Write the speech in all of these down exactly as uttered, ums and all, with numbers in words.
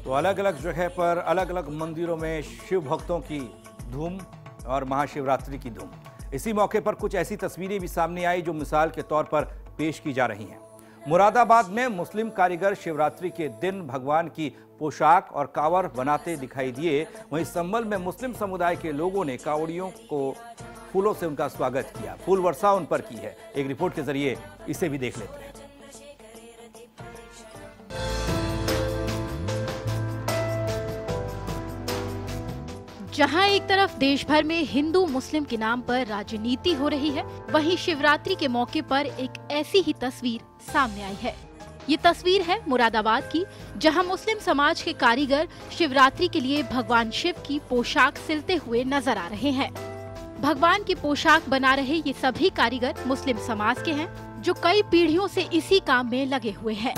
तो अलग अलग जगह पर अलग अलग मंदिरों में शिव भक्तों की धूम और महाशिवरात्रि की धूम। इसी मौके पर कुछ ऐसी तस्वीरें भी सामने आई जो मिसाल के तौर पर पेश की जा रही हैं। मुरादाबाद में मुस्लिम कारीगर शिवरात्रि के दिन भगवान की पोशाक और कांवड़ बनाते दिखाई दिए। वहीं संभल में मुस्लिम समुदाय के लोगों ने कांवड़ियों को फूलों से उनका स्वागत किया, फूल वर्षा उन पर की है। एक रिपोर्ट के जरिए इसे भी देख लेते हैं। जहां एक तरफ देश भर में हिंदू मुस्लिम के नाम पर राजनीति हो रही है, वहीं शिवरात्रि के मौके पर एक ऐसी ही तस्वीर सामने आई है। ये तस्वीर है मुरादाबाद की, जहां मुस्लिम समाज के कारीगर शिवरात्रि के लिए भगवान शिव की पोशाक सिलते हुए नजर आ रहे हैं। भगवान की पोशाक बना रहे ये सभी कारीगर मुस्लिम समाज के हैं, जो कई पीढ़ियों से इसी काम में लगे हुए हैं।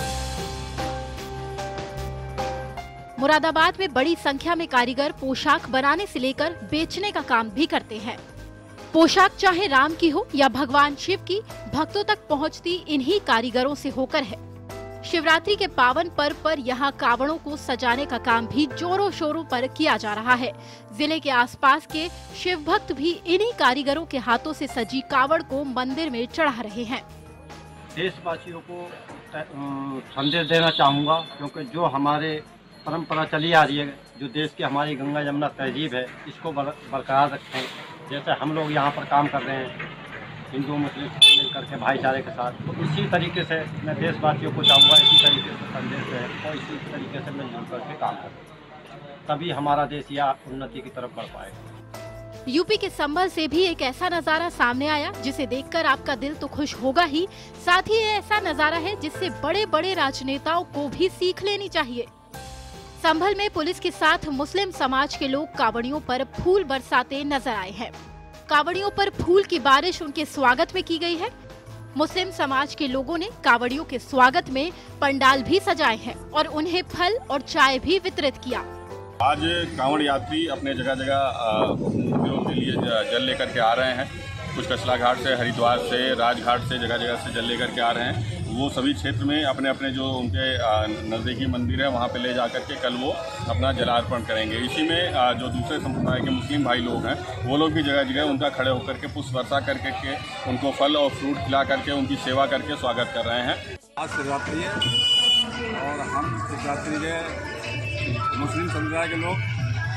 मुरादाबाद में बड़ी संख्या में कारीगर पोशाक बनाने से लेकर बेचने का काम भी करते हैं। पोशाक चाहे राम की हो या भगवान शिव की, भक्तों तक पहुंचती इन्हीं कारीगरों से होकर है। शिवरात्रि के पावन पर्व पर यहाँ कावड़ों को सजाने का काम भी जोरों शोरों पर किया जा रहा है। जिले के आसपास के शिव भक्त भी इन्हीं कारीगरों के हाथों से सजी कावड़ को मंदिर में चढ़ा रहे हैं। देशवासियों को संदेश देना चाहूँगा, क्योंकि जो हमारे परंपरा चली आ रही है, जो देश की हमारी गंगा यमुना तहजीब है, इसको बरकरार रखें। जैसे हम लोग यहाँ पर काम कर रहे हैं हिंदू मुस्लिम मिलकर के भाईचारे के साथ, तो इसी तरीके से मैं देशवासियों को चाहूँगा, इसी तरीके से संदेश है और इसी तरीके से मिलजुल करके काम करें, तभी हमारा देश या उन्नति की तरफ बढ़ पाएगा। यूपी के संभल से भी एक ऐसा नजारा सामने आया जिसे देखकर आपका दिल तो खुश होगा ही, साथ ही ऐसा नजारा है जिससे बड़े बड़े राजनेताओं को भी सीख लेनी चाहिए। संभल में पुलिस के साथ मुस्लिम समाज के लोग कावड़ियों पर फूल बरसाते नजर आए हैं। कावड़ियों पर फूल की बारिश उनके स्वागत में की गई है। मुस्लिम समाज के लोगों ने कावड़ियों के स्वागत में पंडाल भी सजाए हैं और उन्हें फल और चाय भी वितरित किया। आज कांवड़ यात्री अपने जगह जगह मंदिरों के लिए जल लेकर के आ रहे हैं। कुछ कचला घाट से, हरिद्वार से, राजघाट से, जगह जगह से जल लेकर के आ रहे हैं। वो सभी क्षेत्र में अपने अपने जो उनके नज़दीकी मंदिर है वहाँ पे ले जा करके कल वो अपना जलार्पण करेंगे। इसी में जो दूसरे संप्रदाय के मुस्लिम भाई लोग हैं वो लोग भी जगह जगह उनका खड़े होकर के पुष्प वर्षा करके के उनको फल और फ्रूट खिला करके उनकी सेवा करके स्वागत कर रहे हैं। आज शिवरात्रि है और हम शिवरात्रि के मुस्लिम समुदाय के लोग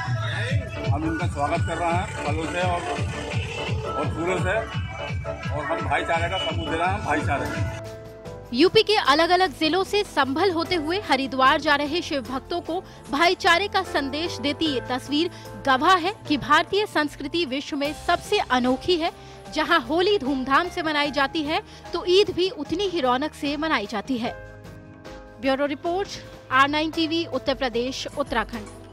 हम उनका स्वागत कर रहे हैं फलों से और, और फूलों से, और हम भाईचारे का सबूत दे रहे हैं, भाईचारे का। यूपी के अलग अलग जिलों से संभल होते हुए हरिद्वार जा रहे शिव भक्तों को भाईचारे का संदेश देती ये तस्वीर गवाह है कि भारतीय संस्कृति विश्व में सबसे अनोखी है। जहां होली धूमधाम से मनाई जाती है, तो ईद भी उतनी ही रौनक से मनाई जाती है। Bureau report, R nine TV, Uttar Pradesh, Uttarakhand.